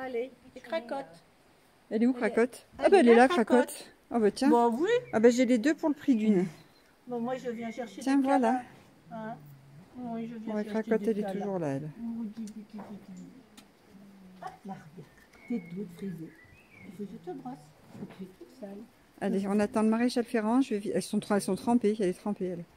Allez, et cracotte. Elle est où, Cracotte? Ah bah elle est là, Cracotte. Ah bah tiens. Bon, oui. Ah bah j'ai les deux pour le prix d'une. Bon, moi, je viens chercher Tiens, des voilà. câlins. Hein. Oui, je viens Ouais, chercher Cracotte, des elle est câlins. toujours là, elle. Hop là, regarde. Tes doigts frisés. Il faut que je te brosse. Tu es toute sale. Allez, on attend le maréchal Ferrand. Elles sont trempées, elle est trempée, elle.